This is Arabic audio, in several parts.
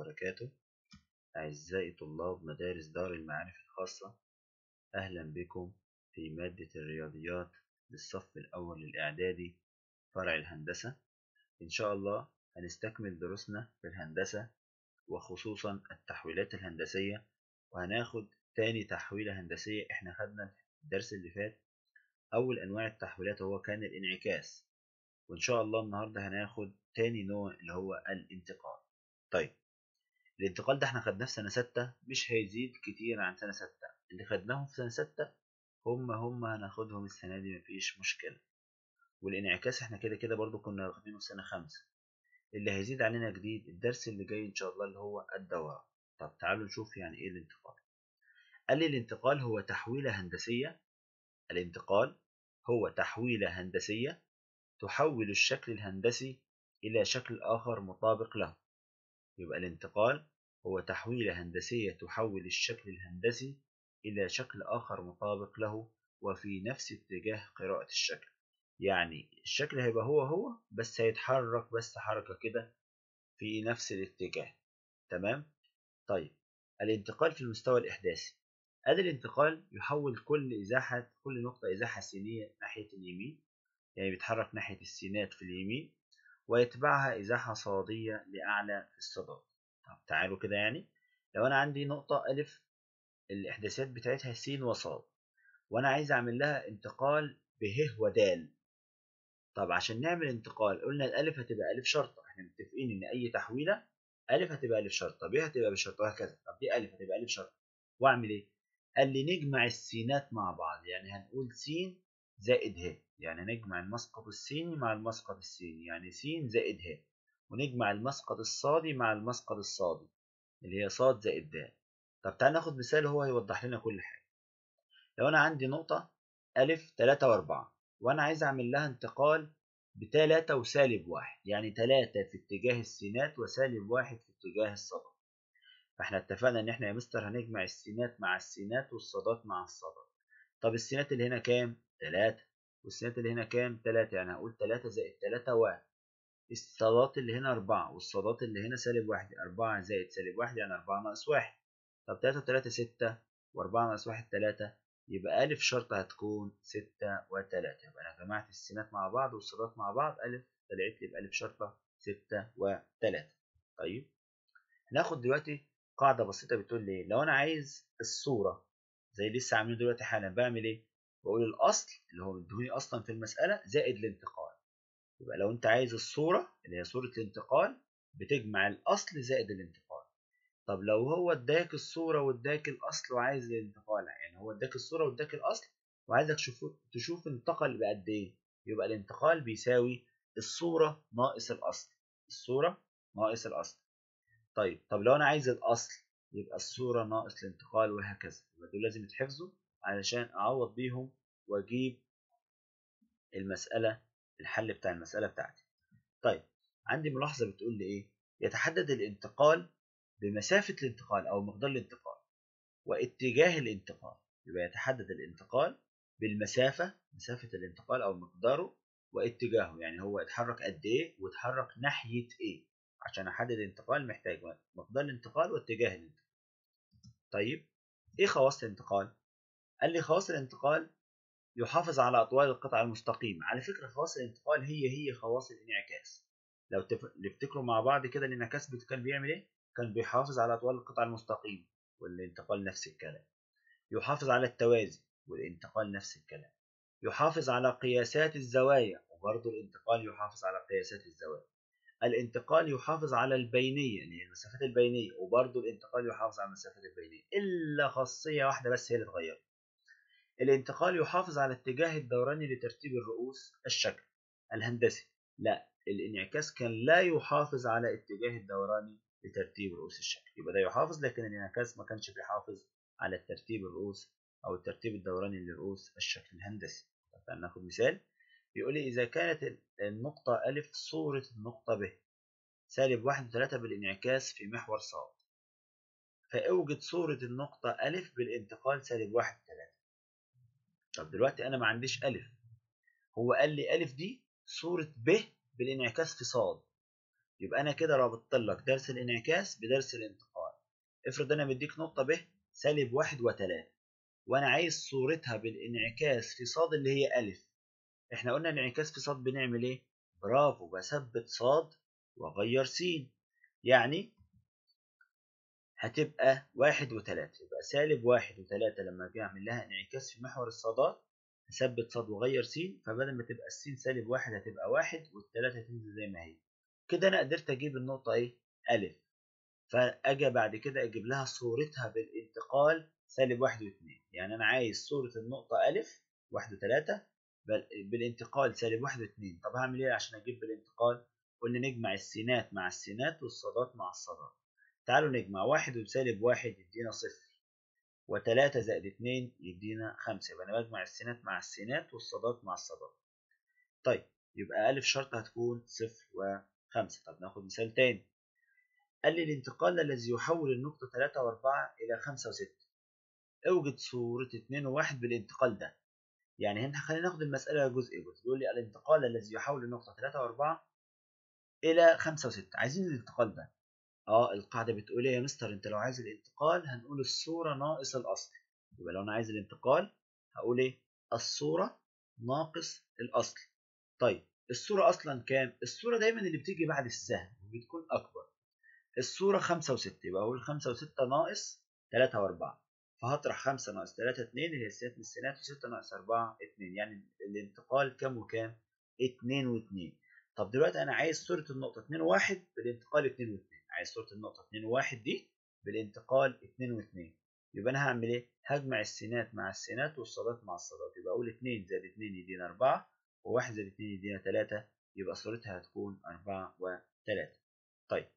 وبركاته. أعزائي طلاب مدارس دار المعارف الخاصة، أهلا بكم في مادة الرياضيات للصف الأول الإعدادي فرع الهندسة. إن شاء الله هنستكمل دروسنا في الهندسة وخصوصا التحويلات الهندسية، وهناخد تاني تحويلة هندسية. احنا خدنا الدرس اللي فات أول أنواع التحويلات هو كان الانعكاس، وإن شاء الله النهاردة هناخد تاني نوع اللي هو الانتقال. طيب الانتقال ده احنا خدناه في سنة 6، مش هيزيد كتير عن سنة 6. اللي خدناهم في سنة 6 هم هناخدهم السنة دي، مفيش مشكلة. والانعكاس احنا كده كده برضو كنا واخدينه في سنة 5. اللي هيزيد علينا جديد الدرس اللي جاي إن شاء الله اللي هو الدوران. طب تعالوا نشوف يعني إيه الانتقال. قال لي الانتقال هو تحويلة هندسية. الانتقال هو تحويلة هندسية تحول الشكل الهندسي إلى شكل آخر مطابق له. يبقى الانتقال هو تحويلة هندسية تحول الشكل الهندسي إلى شكل آخر مطابق له وفي نفس اتجاه قراءة الشكل. يعني الشكل هيبقى هو بس هيتحرك بس حركة كده في نفس الاتجاه. تمام؟ طيب الانتقال في المستوى الإحداثي. هذا الانتقال يحول كل نقطة إزاحة سينية ناحية اليمين، يعني بيتحرك ناحية السينات في اليمين، ويتبعها إزاحة صادية لأعلى في الصادات. طب تعالوا كده، يعني لو أنا عندي نقطة ألف الإحداثيات بتاعتها س وصاد، وأنا عايز أعمل لها انتقال به ودال. طب عشان نعمل انتقال قلنا الألف هتبقى ألف شرطة، احنا متفقين إن أي تحويلة ألف هتبقى ألف شرطة، ب هتبقى بشرطة، وهكذا. طب دي ألف هتبقى ألف شرطة، وأعمل إيه؟ قال لي نجمع السينات مع بعض، يعني هنقول س زائد ه، يعني نجمع المسقط السيني مع المسقط السيني، يعني س زائد ه، ونجمع المسقط الصادي مع المسقط الصادي اللي هي صاد زائد د. طب تعال ناخد مثال هو هيوضح لنا كل حاجة. لو أنا عندي نقطة ألف 3 و4، وأنا عايز أعمل لها انتقال بتلاتة وسالب واحد، يعني 3 في اتجاه السينات وسالب واحد في اتجاه الصادات. فاحنا اتفقنا ان احنا يا مستر هنجمع السينات مع السينات والصادات مع الصادات. طب السينات اللي هنا كام؟ 3، والسينات اللي هنا كام؟ 3، يعني هقول 3 زائد 3 1. الصادات اللي هنا 4، والصادات اللي هنا سالب 1، 4 زائد سالب 1 يعني 4 ناقص 1. طب 3 و3 6، و4 ناقص 1 3، يبقى ألف شرطة هتكون 6 و3. يبقى أنا جمعت السينات مع بعض والصادات مع بعض، ألف طلعت لي بألف شرطة 6 و3. طيب هناخد دلوقتي قاعدة بسيطة بتقول لي لو أنا عايز الصورة زي لسه عاملين دلوقتي حالا، بعمل إيه؟ بقول الأصل اللي هو مديهوني أصلا في المسألة زائد الانتقال. يبقى لو أنت عايز الصورة اللي هي صورة الانتقال بتجمع الأصل زائد الانتقال. طب لو هو اداك الصورة واداك الأصل وعايز الانتقال، يعني هو اداك الصورة واداك الأصل وعايزك تشوف انتقل بقد إيه، يبقى الانتقال بيساوي الصورة ناقص الأصل. الصورة ناقص الأصل. طب لو أنا عايز الأصل يبقى الصورة ناقص الانتقال، وهكذا. يبقى دول لازم يتحفظوا علشان أعوض بيهم وأجيب المسألة، الحل بتاع المسألة بتاعتي. طيب عندي ملاحظة بتقول لي إيه؟ يتحدد الانتقال بمسافة الانتقال أو مقدار الانتقال واتجاه الانتقال. يبقى يتحدد الانتقال بالمسافة، مسافة الانتقال أو مقداره، واتجاهه، يعني هو اتحرك قد إيه واتحرك ناحية إيه. عشان أحدد الانتقال محتاج مقدار الانتقال واتجاه الانتقال. طيب إيه خواص الانتقال؟ قال لي خواص الانتقال يحافظ على أطوال القطع المستقيمة. على فكرة خواص الانتقال هي خواص الانعكاس. لو تفتكروا مع بعض كده، الانعكاس كان بيعمل إيه؟ كان بيحافظ على أطوال القطع المستقيمة، والانتقال نفس الكلام. يحافظ على التوازي، والانتقال نفس الكلام. يحافظ على قياسات الزوايا، وبرضه الانتقال يحافظ على قياسات الزوايا. الانتقال يحافظ على البينية اللي هي المسافات البينية، وبرضه الانتقال يحافظ على المسافات البينية، إلا خاصية واحدة بس هي اللي اتغيرت. الانتقال يحافظ على اتجاه الدوراني لترتيب الرؤوس الشكل الهندسي. لا، الانعكاس كان لا يحافظ على اتجاه الدوراني لترتيب رؤوس الشكل. يبقى ده يحافظ، لكن الانعكاس ما كانش بيحافظ على ترتيب الرؤوس أو الترتيب الدوراني لرؤوس الشكل الهندسي. طب ناخد مثال. بيقول لي إذا كانت النقطة أ صورة النقطة ب سالب 1 و3 بالانعكاس في محور ص، فأوجد صورة النقطة أ بالانتقال سالب 1 و3. طب دلوقتي أنا ما عنديش أ، هو قال لي أ دي صورة ب بالانعكاس في ص. يبقى أنا كده رابطت لك درس الانعكاس بدرس الانتقال. افرض أنا مديك نقطة ب سالب 1 و3، وأنا عايز صورتها بالانعكاس في صاد اللي هي ألف. احنا قلنا الانعكاس في صاد بنعمل ايه؟ برافو، بثبت صاد واغير س. يعني هتبقى 1 و3، يبقى سالب 1 و3 لما اجي اعمل لها انعكاس في محور الصادات هثبت صاد واغير س، فبدل ما تبقى الس سالب 1 هتبقى 1 والثلاثة هتنزل زي ما هي. كده انا قدرت اجيب النقطة ايه؟ ألف. فاجي بعد كده اجيب لها صورتها بالانتقال سالب 1 و2. يعني انا عايز صورة النقطة ألف 1 و3 بالانتقال سالب 1 و2. طب هعمل ايه عشان اجيب بالانتقال؟ قلنا نجمع السينات مع السينات والصادات مع الصادات. تعالوا نجمع 1 وسالب 1 يدينا صفر، و3 زائد 2 يدينا 5. يبقى انا بجمع السينات مع السينات والصادات مع الصادات. طيب يبقى ألف شرطة هتكون صفر و5. طب ناخد مثال تاني. قال لي الانتقال الذي يحول النقطة 3 و4 إلى 5 و6. اوجد صورة 2 و1 بالانتقال ده. يعني هنا خلينا ناخد المسألة جزء جزء. بيقول لي الانتقال الذي يحول النقطة 3 و4 إلى 5 و6. عايزين الانتقال ده. القاعدة بتقول ايه يا مستر؟ انت لو عايز الانتقال هنقول الصورة ناقص الأصل. يبقى لو أنا عايز الانتقال هقول ايه؟ الصورة ناقص الأصل. طيب الصورة أصلا كام؟ الصورة دايما اللي بتيجي بعد السهم وبتكون أكبر. الصورة 5 و6، يبقى أقول 5 و6 ناقص 3 و4. فهطرح 5 ناقص 3 2 اللي هي السينات من السينات، و6 ناقص 4 2. يعني الانتقال كام وكام؟ 2 و2. طب دلوقتي أنا عايز صورة النقطة 2 و1 بالانتقال 2 و2. عايز صورة النقطة 2 و1 دي بالانتقال 2 و2. يبقى أنا هعمل إيه؟ هجمع السينات مع السينات والصادات مع الصادات. يبقى أقول 2 زائد 2 يدينا 4، و1 زائد 2 يدينا 3. يبقى صورتها هتكون 4 و3. طيب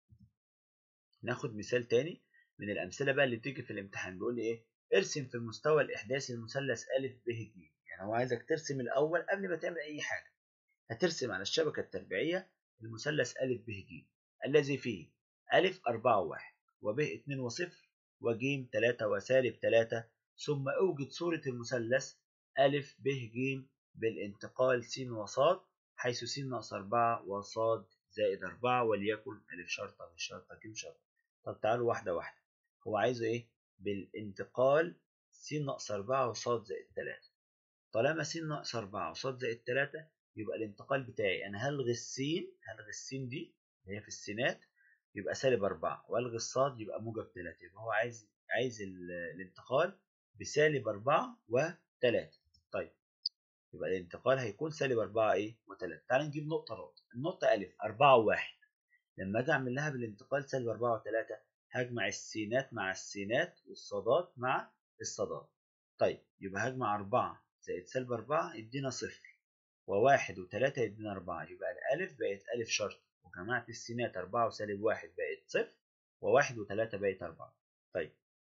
ناخد مثال تاني من الأمثلة بقى اللي بتيجي في الامتحان. بيقول لي إيه؟ ارسم في المستوى الإحداثي المثلث أ ب ج. يعني هو عايزك ترسم الأول قبل ما تعمل أي حاجة. هترسم على الشبكة التربيعية المثلث أ ب ج الذي فيه أ 4 و1 وب 2 و0 وج 3 وسالب 3. ثم أوجد صورة المثلث أ ب ج بالانتقال س وصاد، حيث س ناقص 4 وصاد زائد 4، وليكن أ شرطة ب شرطة ج شرطة. طب تعالوا واحدة واحدة. هو عايزه إيه؟ بالانتقال س ناقص 4 وصاد زائد 3. طالما س ناقص 4 وصاد زائد 3 يبقى الانتقال بتاعي أنا هلغي السين دي اللي هي في السينات يبقى سالب 4، والغي الصاد يبقى موجب 3. يبقى هو عايز الانتقال بسالب 4 و3. طيب يبقى الانتقال هيكون سالب 4 ايه و3. تعال نجيب نقطة النقطة أ 4 و1. لما اجي اعمل لها بالانتقال سالب 4 و3 هجمع السينات مع السينات والصادات مع الصادات. طيب يبقى هجمع 4 زائد سالب 4 يدينا صفر، و1 و3 يدينا 4. يبقى الألف بقت أ شرط، وجمعت السينات 4 وسالب 1 بقت صفر، و1 و3 بقت 4. طيب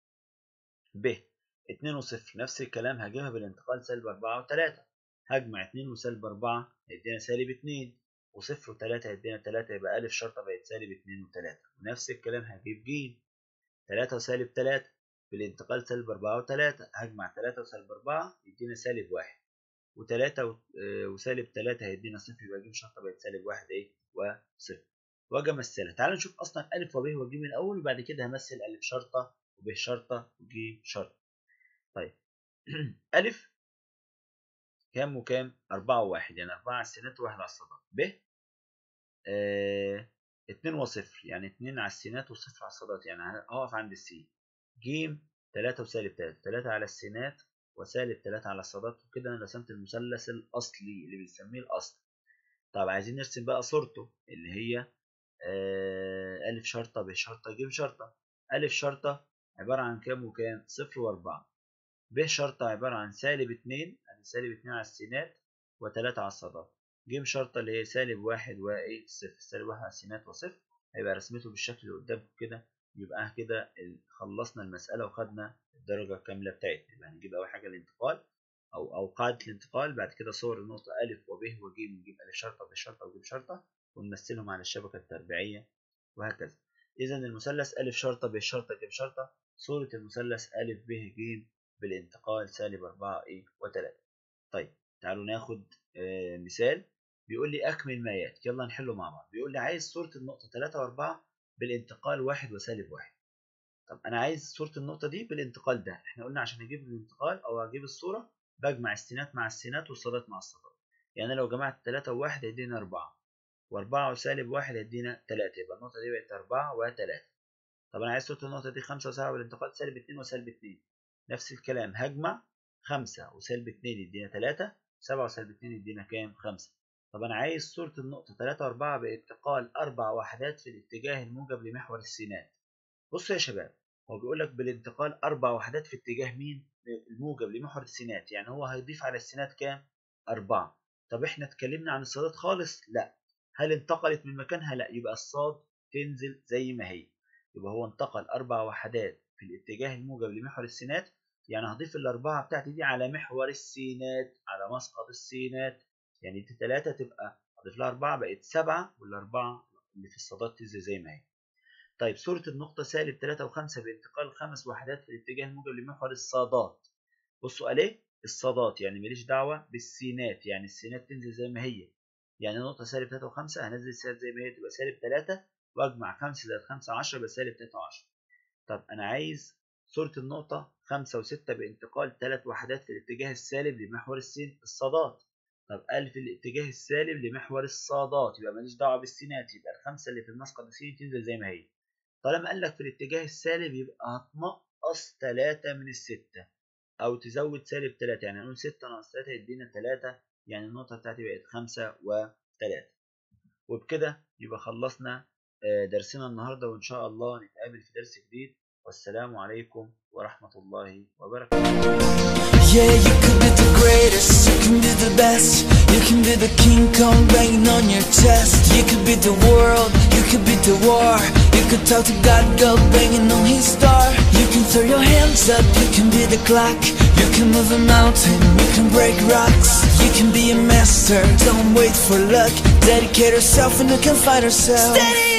ب 2 و0 نفس الكلام، هجيبها بالانتقال سالب 4 و3. هجمع 2 وسالب 4 هيدينا سالب 2، و0 و3 هيدينا 3. يبقى أ شرطة بقت سالب 2 و3. ونفس الكلام هجيب ج 3 وسالب 3 بالانتقال سالب 4 و3. هجمع 3 وسالب 4 يدينا سالب 1، و3 وسالب 3 هيدينا صفر. يبقى ج شرطة بقت سالب 1 ايه وصفر. واجي امثلها. تعالوا نشوف اصلا أ وب وج من الاول، وبعد كده همثل أ شرطة وب شرطة وج شرطة. طيب أ كام وكام؟ 4 و1، يعني 4 على السينات و1 على الصادات. ب 2 و0، يعني 2 على السينات و0 على الصادات، يعني هقف عند السين. ج 3 وسالب 3، 3 على السينات وسالب 3 على الصادات. وكده انا رسمت المثلث الاصلي اللي بنسميه الاصل. طب عايزين نرسم بقى صورته اللي هي أ شرطة ب شرطة ج شرطة. أ شرطة عبارة عن كام وكام؟ صفر و4. ب شرطة عبارة عن سالب 2، يعني سالب 2 على السينات و3 على الصادات. ج شرطة اللي هي سالب 1 وإيه صفر، سالب 1 على السينات وصفر. هيبقى رسمته بالشكل اللي قدامكم كده. يبقى كده خلصنا المسألة وخدنا الدرجة الكاملة بتاعتنا. يبقى هنجيب أول حاجة الانتقال أو قاعدة الانتقال، بعد كده صور النقطة أ وب وج، نجيب أ شرطة ب شرطة وج شرطة ونمثلهم على الشبكة التربيعية وهكذا. إذا المثلث أ شرطة ب شرطة ج شرطة، صورة المثلث أ ب ج بالانتقال سالب 4 إيه و3. طيب تعالوا ناخد مثال بيقول لي أكمل ما يأتي. يلا نحله مع بعض. بيقول لي عايز صورة النقطة 3 و4 بالانتقال 1 وسالب 1. طب أنا عايز صورة النقطة دي بالانتقال ده. إحنا قلنا عشان أجيب الانتقال أو أجيب الصورة بجمع السينات مع السينات والصادات مع الصادات. يعني لو جمعت 3 و1 هيدينا 4 و4 وسالب 1 هيدينا 3. يبقى النقطة دي بقت 4 و3. طب أنا عايز صورة النقطة دي 5 و7 بالانتقال سالب 2 وسالب 2. نفس الكلام هجمع 5 وسالب 2 يدينا 3، 7 وسالب 2 يدينا كام؟ 5. طب أنا عايز صورة النقطة 3 و4 بانتقال 4 وحدات في الاتجاه الموجب لمحور السينات. بصوا يا شباب، هو بيقول لك بالانتقال 4 وحدات في اتجاه مين؟ الموجب لمحور السينات، يعني هو هيضيف على السينات كام؟ 4. طب احنا اتكلمنا عن الصادات خالص؟ لا. هل انتقلت من مكانها؟ لا. يبقى الصاد تنزل زي ما هي. يبقى هو انتقل 4 وحدات في الاتجاه الموجب لمحور السينات، يعني هضيف الأربعة بتاعتي دي على محور السينات، على مسقط السينات. يعني دي 3 تبقى هضيف لها 4 بقت 7، والأربعة اللي في الصادات تنزل زي ما هي. طيب صورة النقطة سالب 3 و5 بانتقال 5 وحدات في الاتجاه الموجب لمحور الصادات. بصوا قال ايه؟ الصادات، يعني ماليش دعوة بالسينات، يعني السينات تنزل زي ما هي. يعني النقطة سالب 3 و5 هنزل السالب زي ما هي تبقى سالب 3، واجمع 5 زائد 5 10 يبقى سالب 3 و10. طب أنا عايز صورة النقطة 5 و6 بانتقال 3 وحدات في الاتجاه السالب لمحور الصادات. طب قال في الاتجاه السالب لمحور الصادات، يبقى ماليش دعوة بالسينات، يبقى الخمسة اللي في المسقط السين تنزل زي ما هي. طالما قال لك في الاتجاه السالب يبقى هتنقص 3 من الستة، أو تزود سالب 3، يعني نقول 6 ناقص 3 يدينا 3، يعني النقطة بتاعتي بقت 5 و3. وبكده يبقى خلصنا درسنا النهاردة، وإن شاء الله نتقابل في درس جديد، والسلام عليكم ورحمة الله وبركاته. Yeah, you could be the greatest, you can be the best, you can be the King Kong banging on your chest. You could be the world, you could be the war, you could talk to God, go banging on his star. You can throw your hands up, you can be the clock, you can move a mountain, you can break rocks. You can be a master, don't wait for luck, dedicate yourself and you can find yourself. Steady.